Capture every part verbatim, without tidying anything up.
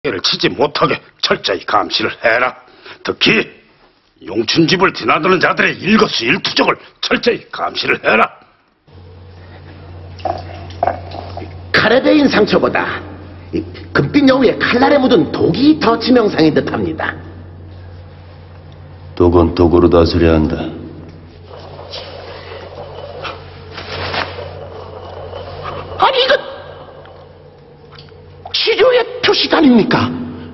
를 치지 못하게 철저히 감시를 해라. 특히 용춘집을 드나드는 자들의 일거수일투족을 철저히 감시를 해라. 칼에 베인 상처보다 금빛 여우의 칼날에 묻은 독이 더 치명상인 듯합니다. 독은 독으로 다스려야 한다. 아니 이건 치료의 표식 아닙니까?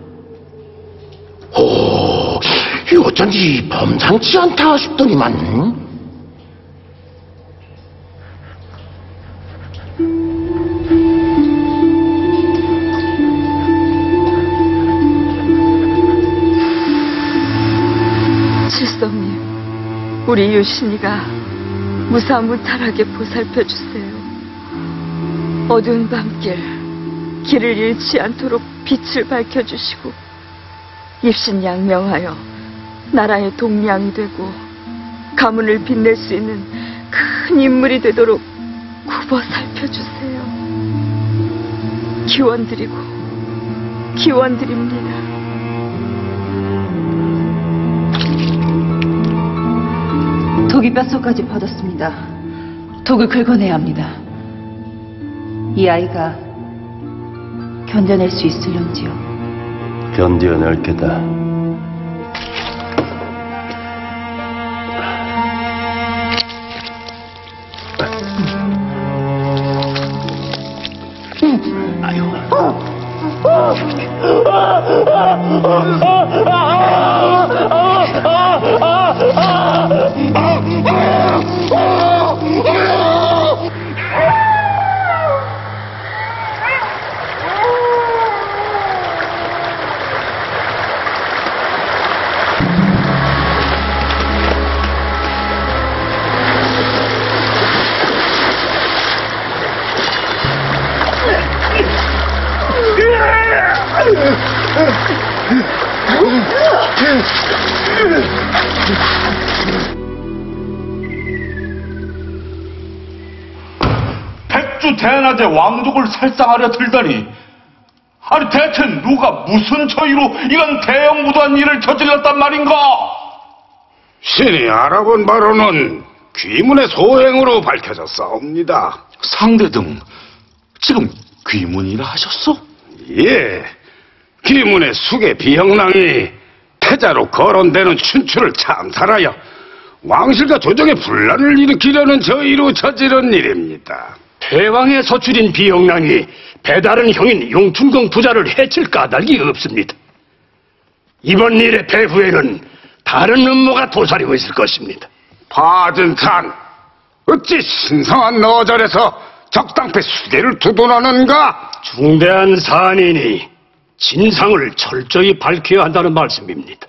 오, 이 어쩐지 범상치 않다 싶더니만. 칠성님, 우리 유신이가 무사무탈하게 보살펴주세요. 어두운 밤길, 길을 잃지 않도록 빛을 밝혀주시고 입신양명하여 나라의 동량이 되고 가문을 빛낼 수 있는 큰 인물이 되도록 굽어 살펴주세요. 기원드리고 기원드립니다. 독이 뼛속까지 퍼졌습니다. 독을 긁어내야 합니다. 이 아이가 견뎌낼 수 있을런지요. 견뎌낼 게다. 백주 대낮에 왕족을 살상하려 들다니, 아니 대체 누가 무슨 저희로 이런 대형무도한 일을 저질렀단 말인가? 신이 알아본 바로는 귀문의 소행으로 밝혀졌사옵니다. 상대등 지금 귀문이라 하셨소? 예, 귀문의 수계 비형랑이 태자로 거론되는 춘추를 참살하여 왕실과 조정의 분란을 일으키려는 저희로 저지른 일입니다. 대왕의 서출인 비형랑이 배다른 형인 용춘공 부자를 해칠 까닭이 없습니다. 이번 일의 배후에는 다른 음모가 도사리고 있을 것입니다. 파진탄, 어찌 신성한 너절에서 적당패 수계를 두둔하는가? 중대한 사안이니 진상을 철저히 밝혀야 한다는 말씀입니다.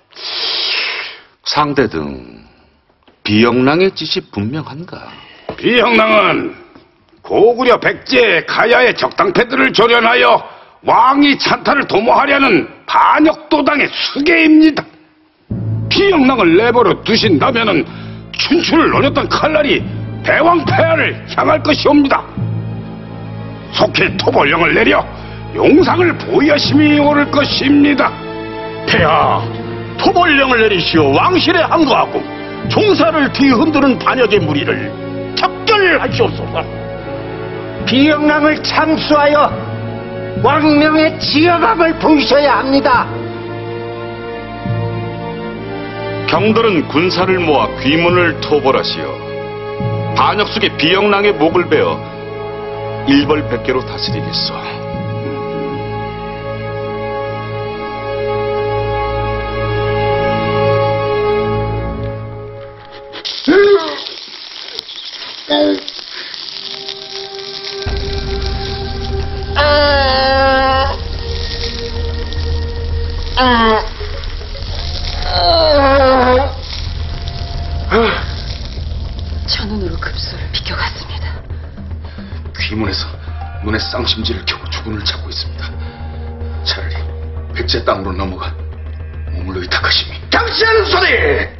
상대등 비영랑의 뜻이 분명한가? 비형랑은 고구려 백제의 가야의 적당패들을 조련하여 왕위 찬탈을 도모하려는 반역도당의 수계입니다. 비형랑을 내버려 두신다면은 춘추를 노렸던 칼날이 대왕 폐하를 향할 것이옵니다. 속히 토벌령을 내려 용상을 보여심이 오를 것입니다. 폐하, 토벌령을 내리시어 왕실에 항거하고 종사를 뒤흔드는 반역의 무리를 척결하시옵소서. 비영랑을 참수하여 왕명의 지어감을 보이셔야 합니다. 경들은 군사를 모아 귀문을 토벌하시어 반역 속의 비영랑의 목을 베어 일벌백계로 다스리겠소. 천운으로 급소를 비켜갔습니다. 귀문에서 눈에 쌍심지를 켜고 주군을 찾고 있습니다. 차라리 백제 땅으로 넘어가 몸을 의탁하심이. 당신 소리!